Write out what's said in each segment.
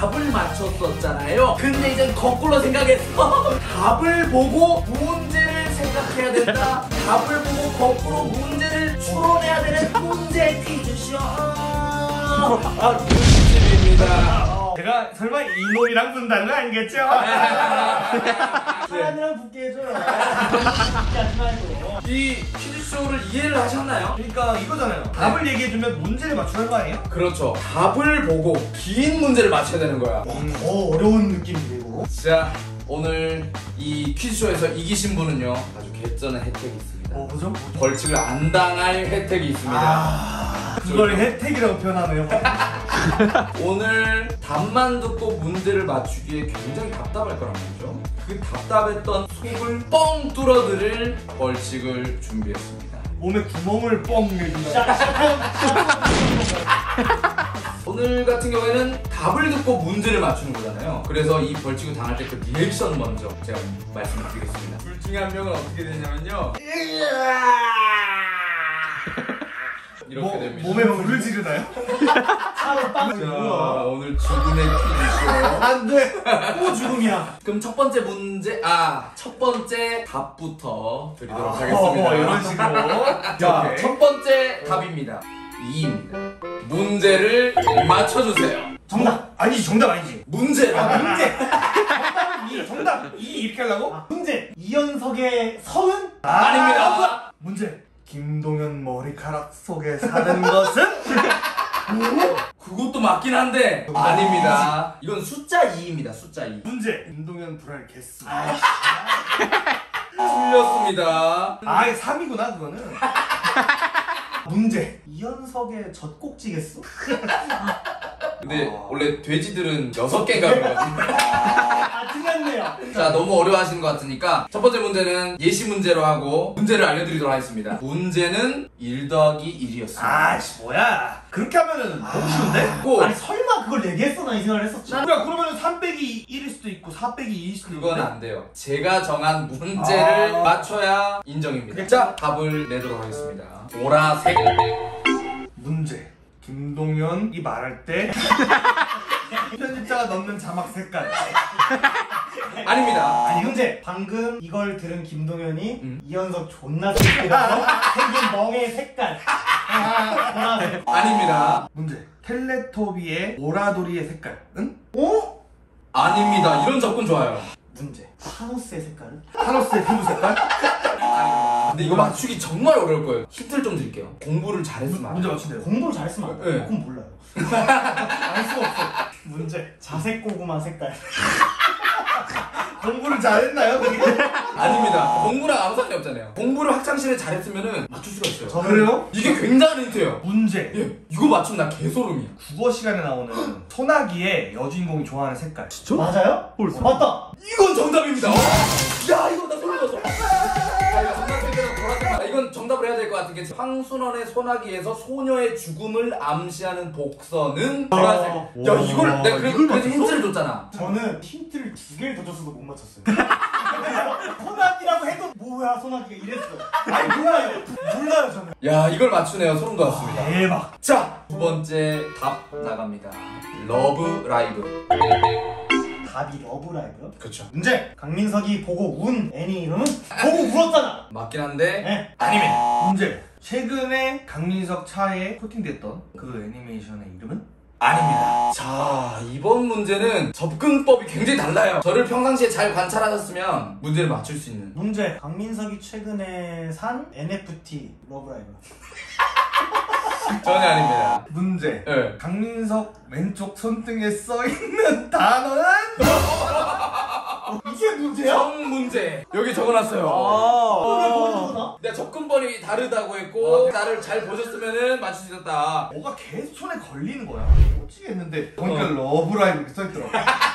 답을 맞췄었잖아요. 근데 이제 거꾸로 생각했어. 답을 보고 문제를 생각해야 된다. 답을 보고 거꾸로 문제를 추론해야 되는 문제 퀴즈쇼. 꿀팁입니다. 제가 설마 이놈이랑 분다는 거 아니겠죠? 사람이랑 붙게 해줘요. 하지 말고. 이 퀴즈쇼를 이해를 하셨나요? 그러니까 이거잖아요. 답을 얘기해주면 문제를 맞추는 거 아니에요? 그렇죠. 답을 보고 긴 문제를 맞춰야 되는 거야. 더 어려운 느낌인데 이거. 자, 오늘 이 퀴즈쇼에서 이기신 분은요 아주 개쩌는 혜택이 있습니다. 뭐죠? 벌칙을 안 당할 혜택이 있습니다. 그걸 혜택이라고 표현하네요. 오늘 답만 듣고 문제를 맞추기에 굉장히 답답할 거란 말이죠. 그 답답했던 속을 뻥 뚫어드릴 벌칙을 준비했습니다. 몸에 구멍을 뻥 내준다. 오늘 같은 경우에는 답을 듣고 문제를 맞추는 거잖아요. 그래서 이 벌칙을 당할 때 그 리액션 먼저 제가 말씀을 드리겠습니다. 둘 중에 한 명은 어떻게 되냐면요, 이렇게 됩니다. 몸에 불을 지르나요? 차로 빵. 자, 오늘 죽음의 퀴즈쇼. 안 돼. 또 죽음이야. 그럼 첫 번째 문제, 첫 번째 답부터 드리도록 하겠습니다. 이런 식으로. 자, 오케이. 첫 번째 답입니다. 2입니다. 문제를 맞춰주세요. 정답! 아니지, 정답 아니지. 문제. 문제! 정답은 2, 정답 2 이렇게 하려고? 문제. 이현석의 성은? 아닙니다. 문제. 김동현 머리카락 속에 사는 것은? 그것도 맞긴 한데 아닙니다. 이건 숫자 2입니다. 숫자 2. 문제. 김동현 불알 개수. 틀렸습니다. 3이구나 그거는. 문제. 이현석의 젖꼭지 개수? 근데 원래 돼지들은 6개인가 그러거든요. 틀렸네요. 자, 너무 어려워하시는 것 같으니까 첫 번째 문제는 예시 문제로 하고 문제를 알려드리도록 하겠습니다. 문제는 1 더하기 1이었습니다. 아이씨 뭐야. 그렇게 하면은 너무 쉬운데? 아니 설마 그걸 얘기했어? 나 이 생각을 했었지. 야 그러면은 3 빼기 1일 수도 있고 4 빼기 2일 수도 있고. 그건 안 돼요. 제가 정한 문제를 맞춰야 인정입니다. 자, 답을 내도록 하겠습니다. 보라색. 문제. 김동현이 말할 때 편집자가 넣는 자막 색깔. 아닙니다. 아니 문제. 방금 이걸 들은 김동현이 이현석 존나 새끼라서 생긴 멍의 색깔. 보라색. 아닙니다. 문제. 텔레토비의 오라돌이의 색깔은? 어? 아닙니다. 이런 접근 좋아요. 문제. 타노스의 색깔은? 타노스의 피부 색깔? 근데 이거 맞추기 정말 어려울 거예요. 힌트를 좀 드릴게요. 공부를 잘했으면 문제 알아요. 맞춘대요. 공부를 잘했으면 안 돼. 네. 그건 몰라요. 알 수가 없어. 문제. 자색 고구마 색깔. 공부를 잘했나요? 그게? 아닙니다. 공부랑 아무 상관이 없잖아요. 공부를 학창시절에 잘했으면 맞출 수가 있어요. 그래요? 이게 굉장한 힌트예요. 문제. 예, 이거 맞추면 나 개소름이야. 국어 시간에 나오는 소나기의 여주인공이 좋아하는 색깔. 맞아요? 맞다. 이건 정답입니다. 야, 이거 나 소름 돋았어. 이거 정답인데는 보라색. 이건 정답을 해야 될 것 같은 게 황순원의 소나기에서 소녀의 죽음을 암시하는 복선은 보라색. 야, 이걸 내가 그래서 힌트를 줬잖아. 저는 힌트를 2개를 더 줬어도 못 맞췄어요. 소나기라고 해도 뭐야 소나기가 이랬어요. 아니 몰라요. 몰라요 저는. 야, 이걸 맞추네요. 소름 돋았습니다. 대박. 자, 두 번째 답 나갑니다. 러브 라이브. 답이 러브라이브요? 그렇죠. 문제. 강민석이 보고 운 애니 이름은 보고 울었잖아. 맞긴 한데 네. 아닙니다. 문제. 최근에 강민석 차에 코팅됐던 그 애니메이션의 이름은? 아닙니다. 자, 이번 문제는 접근법이 굉장히 달라요. 저를 평상시에 잘 관찰하셨으면 문제를 맞출 수 있는. 문제. 강민석이 최근에 산 NFT 러브라이브. 전혀 아닙니다. 문제. 네. 강민석 왼쪽 손등에 써있는 단어는? 이게 문제야? 정 문제. 여기 적어놨어요. 왜 거기서 내가 접근법이 다르다고 했고 나를 잘 보셨으면 맞출 수 있었다. 뭐가 계속 손에 걸리는 거야. 어찌 했는데 보니까 러브라이브 이렇게 써있더라고.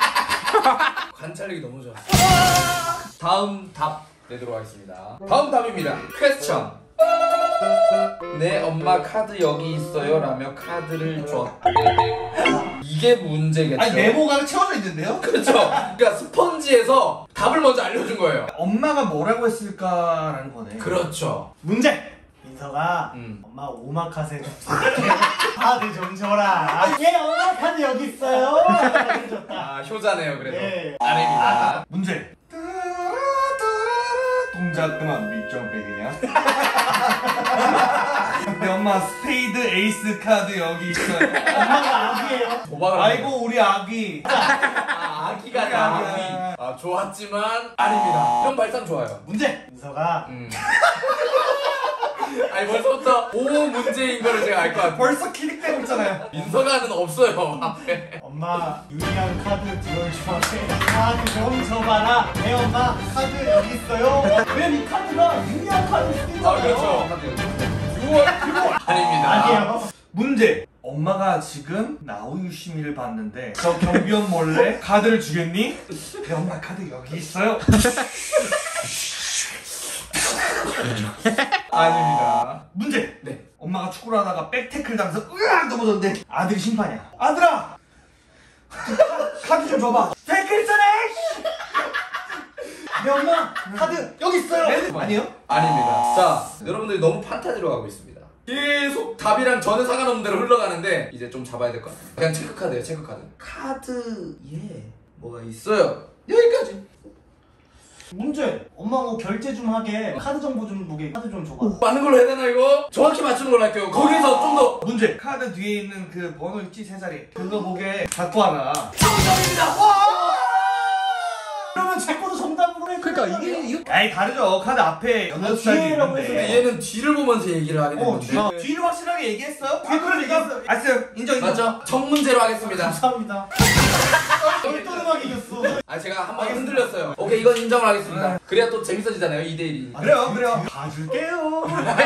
관찰력이 너무 좋았어. 다음 답 내도록 하겠습니다. 다음 답입니다. 퀘스천. 내 엄마 카드 여기 있어요 라며 카드를 줬다. 이게 문제겠죠. 아니 메모가 채워져 있는데요? 그렇죠. 그러니까 스펀지에서 답을 먼저 알려준 거예요. 엄마가 뭐라고 했을까라는 거네. 그렇죠. 문제. 민서가 엄마 오마카세 좀 카드 좀 줘라. 예, 엄마 카드 여기 있어요. 줬다. 아 효자네요 그래도. 네. 아닙니다. 문제. 동작 그만 밑점 빼기냐? 근데 엄마 스페이드 에이스 카드 여기 있어요. 엄마가 아기예요. 도박을. 아이고 우리 아기. 아 아기가 아기. 아 좋았지만 아닙니다. 이런 발상 좋아요. 문제. 민서가 아니 벌써부터 5 문제인 거를 제가 알 것 같아요. 벌써 기릭되고 있잖아요. 민서가는 없어요 앞에. 엄마 유리한 카드 들어주면 카드 좀 줘봐라. 네 엄마 카드 여기 있어요. 왜 이 카드가 유리한 카드 쓰잖아요. 아 그렇죠. 6월 아닙니다. 아니에요. 문제. 엄마가 지금 나우유시미를 봤는데 저 경비원 몰래 카드를 주겠니? 네 엄마 카드 여기 있어요. 아닙니다. 문제. 네. 엄마가 축구를 하다가 백태클 당해서 으악 넘어졌는데 아들이 심판이야. 아들아! 카드 좀 줘봐. 태클 전에! 네 엄마 카드 여기 있어요. 아니요? 아닙니다. 자, 여러분들이 너무 판타지로 가고 있습니다. 계속 답이랑 전혀 상관없는 대로 흘러가는데 이제 좀 잡아야 될 것 같아요. 그냥 체크카드예요, 체크카드. 카드에 뭐가 있어요. 여기까지. 문제. 엄마 뭐 결제 좀 하게 카드 정보 좀 보게 카드 좀 줘봐. 맞는 걸로 해야 되나 이거? 정확히 맞추는 걸로 할게요. 거기서 좀 더. 문제. 카드 뒤에 있는 그 번호 있지? 세 자리. 그거 보게 갖고 와라. 정답입니다. 그러면 제 거도 정답으로 해. 그러니까 이게 아이 다르죠. 카드 앞에 6자리 뒤에라고 있는데. 해서. 얘는 뒤를 보면서 얘기를 하게 되는데. 뒤를 확실하게 얘기했어요? 뒤를 얘기했어. 알았어요. 인정. 맞죠? 첫 문제로 하겠습니다. 감사합니다. 똘똘하게 이겼어. 아 제가 한번 흔들렸어요. 오케이 이건 인정을 하겠습니다. 그래야 또 재밌어지잖아요 2대1이. 그래요, 그래요. 봐줄게요.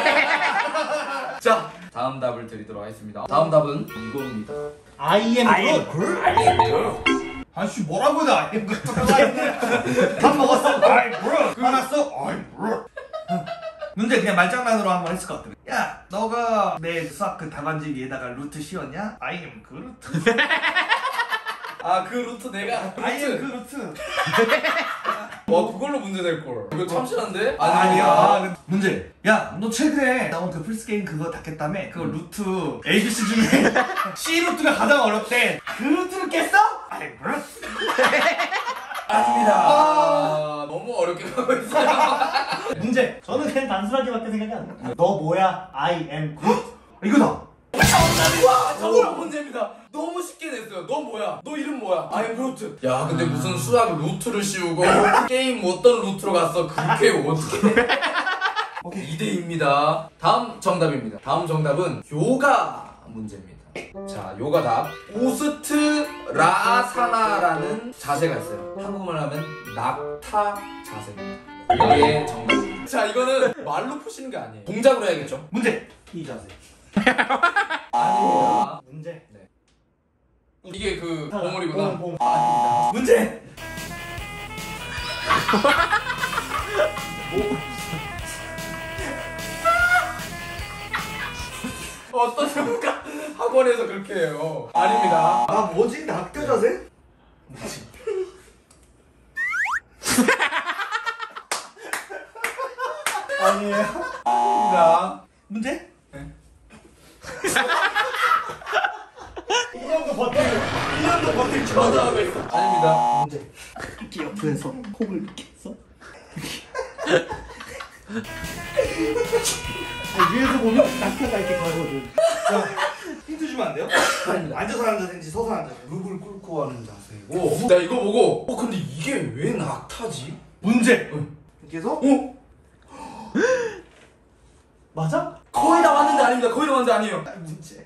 자 다음 답을 드리도록 하겠습니다. 다음 답은 이겁니다. I am good. 아씨 뭐라고 해도 아이 밥 먹었어. 아이 뭐야? 화났어? 아이 뭐야? 문제 그냥 말장난으로 한번 했을 것 같아. 야, 너가 내 수학 그 답안지 위에다가 루트 씌웠냐? I am 그 루트. 아 그 루트 내가 I am 그 루트. 와 그걸로 문제 낼걸. 이거 참신한데? 아니야. 문제. 야, 너 최근에 나온 그 플스 게임 그거 닫겠다며? 그거 루트 ABC 중에 C 루트가 가장 어렵대. 그 루트를 깼어? 아이 뭐야? 아닙니다. 아, 너무 어렵게 가고 있어요. 문제. 저는 그냥 단순하게밖에 생각이 안 나. 너 뭐야? I am good. 이거다. 와 정답 문제입니다. 너무 쉽게 냈어요. 너 뭐야? 너 이름 뭐야? 아이 루트. 야 근데 무슨 수학 루트를 씌우고 게임 어떤 루트로 갔어? 그렇게 어떻게? 2대2입니다. 다음 정답입니다. 다음 정답은 요가 문제입니다. 자 요가 답. 오스트라사나라는 자세가 있어요. 한국말 하면 낙타 자세입니다. 이게 정답입니다. 자 이거는 말로 푸시는 게 아니에요. 동작으로 해야겠죠? 문제. 이 자세. 아닙니다. 문제. 네. 이게 그 보물이구나. 봉. 아닙니다. 문제. 어떤 순간 학원에서 그렇게 해요. 아닙니다. 아 뭐지? 낙타 자세? 아니에요. 아닙니다. 문제? 1년도 버틸. 1년도 버틸 줄 저도 하고 있어. 아닙니다. 문제. 이렇게 옆에서 콕을 이렇게 해서 위에서 보면 낙타가 이렇게 가거든. 힌트 주면 안 돼요? 아닙니다. 앉아서 하는 자세인지 서서 하는 자세. 무릎을 꿇고 하는 자세고. 나 이거 보고 근데 이게 왜 낙타지? 문제. 이렇게 해서 맞아? 거의 다 왔는데 아닙니다. 거의 다 왔는데 아니에요. 문제.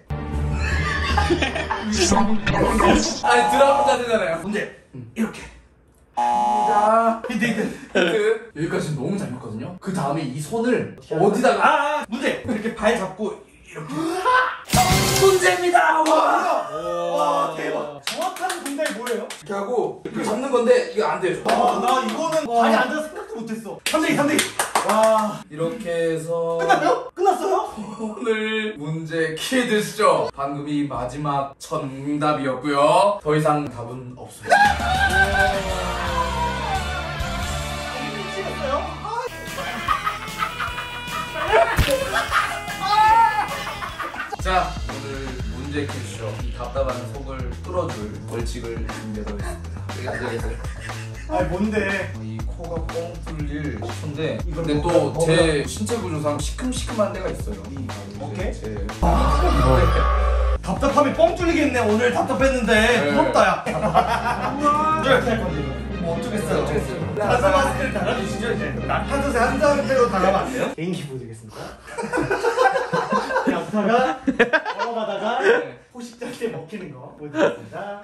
아니 드라마 자세잖아요. 문제. 이렇게. 자, 힌트. 여기까지 너무 잘 맞거든요. 그 다음에 이 손을 어디다가 문제. 이렇게 발 잡고 이렇게. 문제입니다. 와. 와 대박. 정확한 동작이 뭐예요? 이렇게 하고 이렇게 잡는 건데 이거 안 돼요. 나 이거는 발이 앉아서 생각도 못했어. 3대2. 와. 이렇게 해서 끝났어요? 끝났어요? 오늘 문제 키해 드시죠. 방금이 마지막 정답이었고요. 더 이상 답은 없습니다. 미치겠어요? 자, 오늘 문제 퀴즈쇼 이 답답한 속을 뚫어줄 벌칙을 준비해보겠습니다. 여기 앉아계세요. 아니 뭔데? 이 코가 뻥 뚫릴 코인데 이걸 근데 뭐- 또 뭐가- 제 신체 구조상 시큼시큼한 데가 있어요. 오케이. 제 답답함이 뻥 뚫리겠네. 오늘 답답했는데 네. 부럽다 야. 어떻게 할 건데 이거? 뭐 어쩌겠어요. 어쩌겠어요. 가사 마스크를 달아주시죠 이제. 낙하솥에 한 상태로 달아면 안 돼요? 개인기 보여드리겠습니다. 약사가 걸어가다가 네. 포식자한테 먹히는 거 보여드리겠습니다.